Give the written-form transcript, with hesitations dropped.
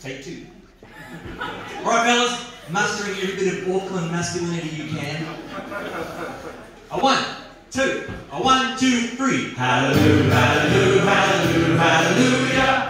Take two. Alright, fellas, mustering every bit of Auckland masculinity you can. A 1, 2, a 1, 2, 3. Hallelujah, hallelujah, hallelujah, hallelujah.